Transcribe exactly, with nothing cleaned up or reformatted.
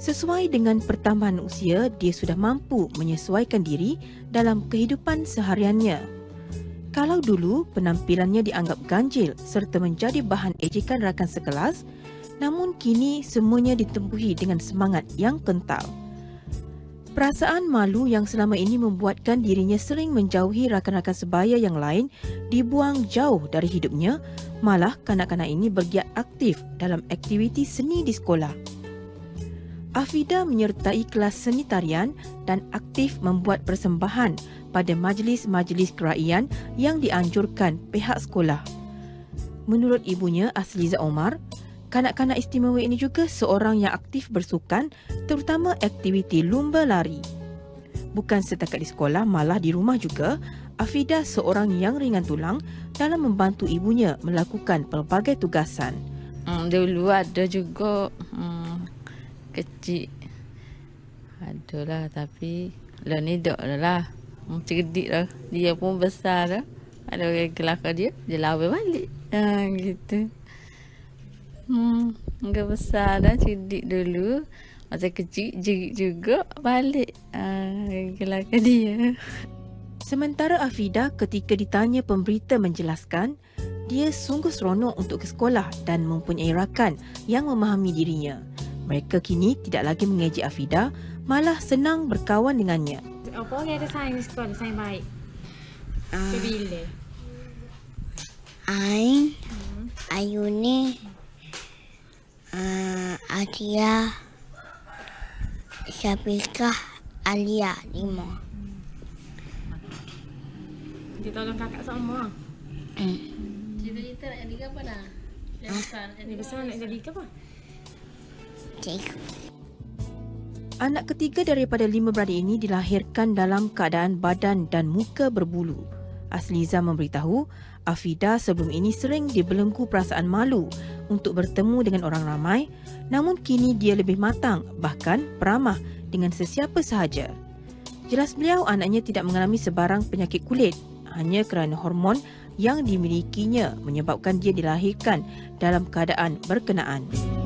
Sesuai dengan pertambahan usia, dia sudah mampu menyesuaikan diri dalam kehidupan sehariannya. Kalau dulu penampilannya dianggap ganjil serta menjadi bahan ejekan rakan sekelas, namun kini semuanya ditempuhi dengan semangat yang kental. Perasaan malu yang selama ini membuatkan dirinya sering menjauhi rakan-rakan sebaya yang lain dibuang jauh dari hidupnya, malah kanak-kanak ini bergiat aktif dalam aktiviti seni di sekolah. Afida menyertai kelas seni tarian dan aktif membuat persembahan pada majlis-majlis keraian yang dianjurkan pihak sekolah. Menurut ibunya, Asliza Omar, kanak-kanak istimewa ini juga seorang yang aktif bersukan, terutama aktiviti lumba lari. Bukan setakat di sekolah, malah di rumah juga, Afida seorang yang ringan tulang dalam membantu ibunya melakukan pelbagai tugasan. Hmm, dulu ada juga hmm, kecil. Adalah, tapi lah ni tak lah. Hmm, cerdik lah. Dia pun besar lah. Ada orang kelakar dia, dia lawan balik. Ha, gitu. Hmm, enggak besar dah, cerdik dulu. Masa kecil jerit juga balik. Ah, kelakar dia. Sementara Afida ketika ditanya pemberita menjelaskan, dia sungguh seronok untuk ke sekolah dan mempunyai rakan yang memahami dirinya. Mereka kini tidak lagi mengejek Afida, malah senang berkawan dengannya. Apa orang ada saing di sekolah, saing baik? Uh, Bila? Ain, hmm. Ayuni, uh, Adia, Syabika, Alia, lima. Dia tolong kakak sama. Hmm. Cita-cita nak jadi apa dah? Yang besar. Dia besar nak jadi apa? Cikgu. Anak ketiga daripada lima beradik ini dilahirkan dalam keadaan badan dan muka berbulu. Asliza memberitahu, Afida sebelum ini sering dibelenggu perasaan malu untuk bertemu dengan orang ramai, namun kini dia lebih matang, bahkan peramah dengan sesiapa sahaja. Jelas beliau, anaknya tidak mengalami sebarang penyakit kulit, hanya kerana hormon yang dimilikinya menyebabkan dia dilahirkan dalam keadaan berkenaan.